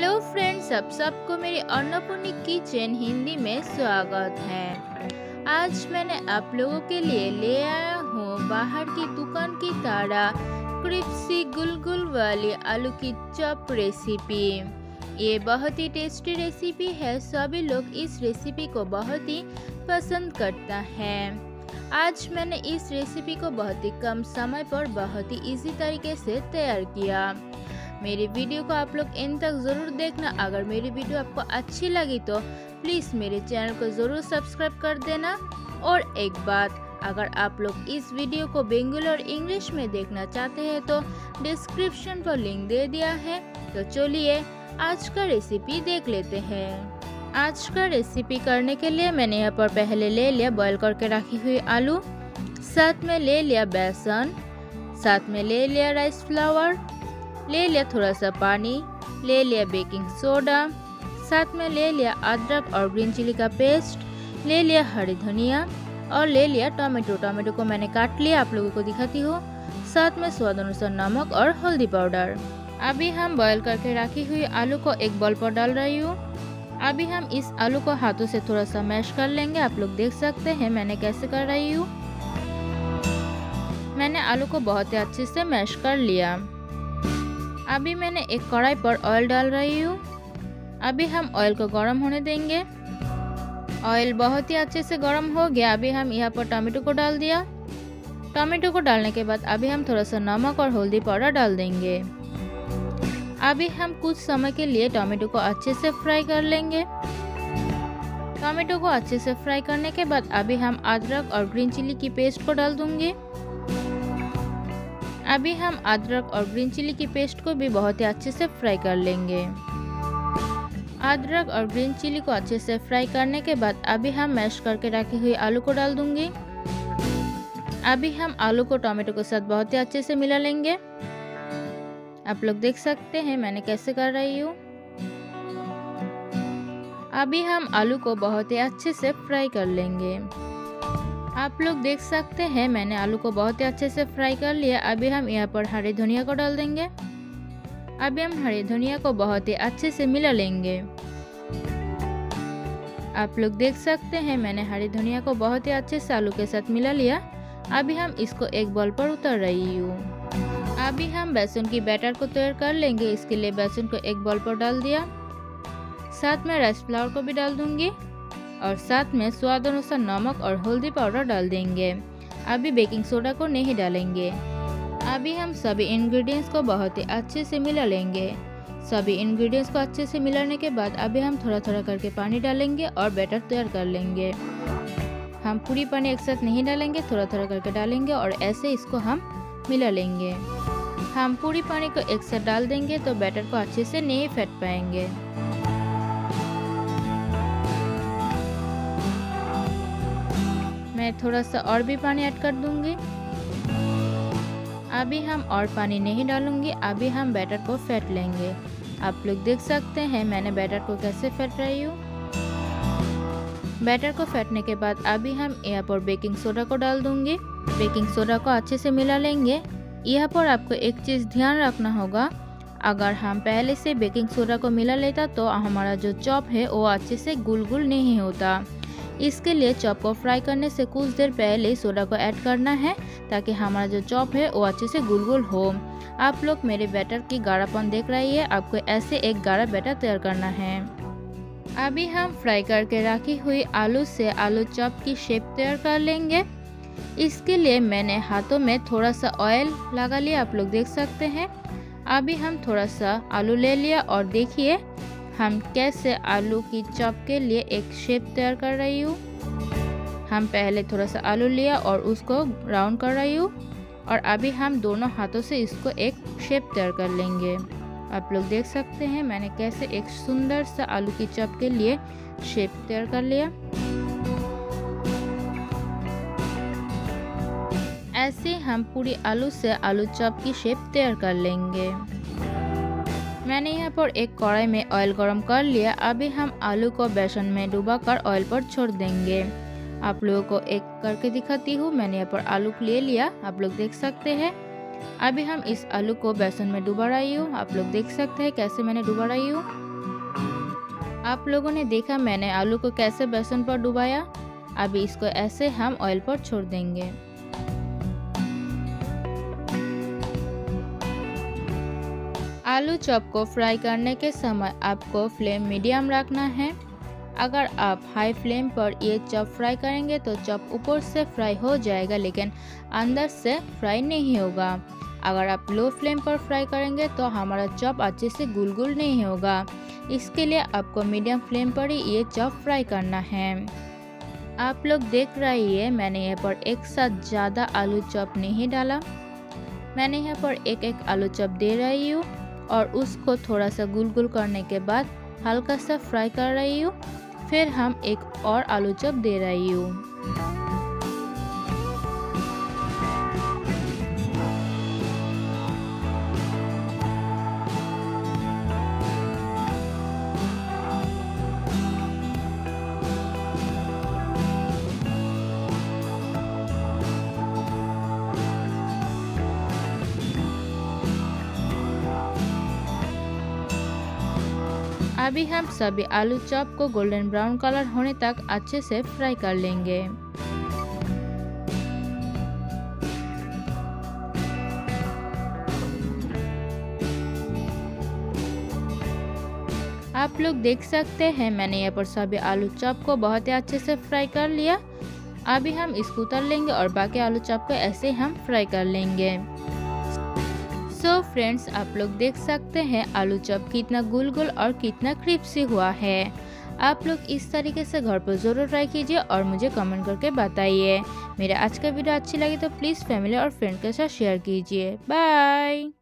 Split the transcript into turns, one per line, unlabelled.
Hello friends, सबको मेरी Annapoorani kitchen Hindi में स्वागत है। आज मैंने आप लोगों के लिए ले आया हूँ बाहर की दुकान की तरह क्रिस्पी गुलगुल वाली आलू की चॉप रेसिपी। ये बहुत ही टेस्टी रेसिपी है। सभी लोग इस रेसिपी को बहुत ही पसंद करता है। आज मैंने इस रेसिपी को बहुत ही कम समय पर बहुत ही इजी तरीके से तैयार किया। मेरी वीडियो को आप लोग एंड तक ज़रूर देखना। अगर मेरी वीडियो आपको अच्छी लगी तो प्लीज़ मेरे चैनल को ज़रूर सब्सक्राइब कर देना। और एक बात, अगर आप लोग इस वीडियो को बंगाली और इंग्लिश में देखना चाहते हैं तो डिस्क्रिप्शन पर लिंक दे दिया है। तो चलिए आज का रेसिपी देख लेते हैं। आज का रेसिपी करने के लिए मैंने यहाँ पर पहले ले लिया बॉईल करके रखी हुई आलू, साथ में ले लिया बेसन, साथ में ले लिया राइस फ्लावर, ले लिया थोड़ा सा पानी, ले लिया बेकिंग सोडा, साथ में ले लिया अदरक और ग्रीन चिली का पेस्ट, ले लिया हरी धनिया और ले लिया टमाटो। टमाटो को मैंने काट लिया, आप लोगों को दिखाती हूँ। साथ में स्वाद अनुसार नमक और हल्दी पाउडर। अभी हम बॉईल करके रखी हुई आलू को एक बाउल पर डाल रही हूँ। अभी हम इस आलू को हाथों से थोड़ा सा मैश कर लेंगे। आप लोग देख सकते हैं मैंने कैसे कर रही हूँ। मैंने आलू को बहुत ही अच्छे से मैश कर लिया। अभी मैंने एक कढ़ाई पर ऑयल डाल रही हूँ। अभी हम ऑयल को गर्म होने देंगे। ऑयल बहुत ही अच्छे से गर्म हो गया। अभी हम यहाँ पर टमाटो को डाल दिया। टमाटो को डालने के बाद अभी हम थोड़ा सा नमक और हल्दी पाउडर डाल देंगे। अभी हम कुछ समय के लिए टमाटो को अच्छे से फ्राई कर लेंगे। टमाटो को अच्छे से फ्राई करने के बाद अभी हम अदरक और ग्रीन चिली की पेस्ट को डाल दूंगी। अभी हम अदरक और ग्रीन चिली की पेस्ट को भी बहुत ही अच्छे से फ्राई कर लेंगे। अदरक और ग्रीन चिली को अच्छे से फ्राई करने के बाद अभी हम मैश करके रखी हुई आलू को डाल दूंगी। अभी हम आलू को टमाटो के साथ बहुत ही अच्छे से मिला लेंगे। आप लोग देख सकते हैं मैंने कैसे कर रही हूँ। अभी हम आलू को बहुत ही अच्छे से फ्राई कर लेंगे। आप लोग देख सकते हैं मैंने आलू को बहुत ही अच्छे से फ्राई कर लिया। अभी हम यहाँ पर हरी धनिया को डाल देंगे। अभी हम हरी धनिया को बहुत ही अच्छे से मिला लेंगे। आप लोग देख सकते हैं मैंने हरी धनिया को बहुत ही अच्छे से आलू के साथ मिला लिया। अभी हम इसको एक बाउल पर उतार रही हूँ। अभी हम बेसन की बैटर को तैयार कर लेंगे। इसके लिए बेसन को एक बाउल पर डाल दिया। साथ में राइस फ्लावर को भी डाल दूंगी और साथ में स्वाद अनुसार नमक और हल्दी पाउडर डाल देंगे। अभी बेकिंग सोडा को नहीं डालेंगे। अभी हम सभी इंग्रेडिएंट्स को बहुत ही अच्छे से मिला लेंगे। सभी इंग्रेडिएंट्स को अच्छे से मिलाने के बाद अभी हम थोड़ा थोड़ा करके पानी डालेंगे और बैटर तैयार कर लेंगे। हम पूरी पानी एक साथ नहीं डालेंगे, थोड़ा थोड़ा करके डालेंगे और ऐसे इसको हम मिला लेंगे। हम पूरी पानी को एक साथ डाल देंगे तो बैटर को अच्छे से नहीं फेंट पाएंगे। मैं थोड़ा सा और भी पानी ऐड कर दूंगी। अभी हम और पानी नहीं डालूंगी। अभी हम बैटर को फेंट लेंगे। आप लोग देख सकते हैं मैंने बैटर को कैसे फेंट रही हूँ। बैटर को फेंटने के बाद अभी हम यहाँ पर बेकिंग सोडा को डाल दूंगी। बेकिंग सोडा को अच्छे से मिला लेंगे। यहाँ पर आपको एक चीज़ ध्यान रखना होगा, अगर हम पहले से बेकिंग सोडा को मिला लेता तो हमारा जो चॉप है वो अच्छे से गुलगुल नहीं होता। इसके लिए चॉप को फ्राई करने से कुछ देर पहले सोडा को ऐड करना है ताकि हमारा जो चॉप है वो अच्छे से गुलगुल हो। आप लोग मेरे बैटर की गाढ़ापन देख रही है। आपको ऐसे एक गाढ़ा बैटर तैयार करना है। अभी हम फ्राई करके रखी हुई आलू से आलू चॉप की शेप तैयार कर लेंगे। इसके लिए मैंने हाथों में थोड़ा सा ऑयल लगा लिया। आप लोग देख सकते हैं। अभी हम थोड़ा सा आलू ले लिया और देखिए हम कैसे आलू की चॉप के लिए एक शेप तैयार कर रही हूँ। हम पहले थोड़ा सा आलू लिया और उसको राउंड कर रही हूँ और अभी हम दोनों हाथों से इसको एक शेप तैयार कर लेंगे। आप लोग देख सकते हैं मैंने कैसे एक सुंदर सा आलू की चॉप के लिए शेप तैयार कर लिया। ऐसे हम पूरी आलू से आलू चॉप की शेप तैयार कर लेंगे। मैंने यहाँ पर एक कढ़ाई में ऑयल गरम कर लिया। अभी हम आलू को बेसन में डुबाकर ऑयल पर छोड़ देंगे। आप लोगों को एक करके दिखाती हूँ। मैंने यहाँ पर आलू ले लिया, आप लोग देख सकते हैं। अभी हम इस आलू को बेसन में डुबा रही हूँ। आप लोग देख सकते हैं कैसे मैंने डुबा रही हूँ। आप लोगों ने देखा मैंने आलू को कैसे बेसन पर डुबाया। अभी इसको ऐसे हम ऑयल पर छोड़ देंगे। आलू चॉप को फ्राई करने के समय आपको फ्लेम मीडियम रखना है। अगर आप हाई फ्लेम पर ये चॉप फ्राई करेंगे तो चॉप ऊपर से फ्राई हो जाएगा लेकिन अंदर से फ्राई नहीं होगा। अगर आप लो फ्लेम पर फ्राई करेंगे तो हमारा चॉप अच्छे से गुलगुल नहीं होगा। इसके लिए आपको मीडियम फ्लेम पर ही ये चॉप फ्राई करना है। आप लोग देख रही है मैंने यहाँ पर एक साथ ज़्यादा आलू चॉप नहीं डाला। मैंने यहाँ पर एक एक आलू चॉप दे रही हूँ और उसको थोड़ा सा गुलगुल करने के बाद हल्का सा फ्राई कर रही हूँ। फिर हम एक और आलू चॉप दे रही हूँ। अभी हम सभी आलू चॉप को गोल्डन ब्राउन कलर होने तक अच्छे से फ्राई कर लेंगे। आप लोग देख सकते हैं मैंने यहाँ पर सभी आलू चॉप को बहुत ही अच्छे से फ्राई कर लिया। अभी हम इसको उतार लेंगे और बाकी आलू चॉप को ऐसे हम फ्राई कर लेंगे। सो फ्रेंड्स, आप लोग देख सकते हैं आलू चॉप कितना गुलगुल और कितना क्रिस्पी हुआ है। आप लोग इस तरीके से घर पर ज़रूर ट्राई कीजिए और मुझे कमेंट करके बताइए। मेरा आज का वीडियो अच्छी लगी तो प्लीज़ फैमिली और फ्रेंड के साथ शेयर कीजिए। बाय।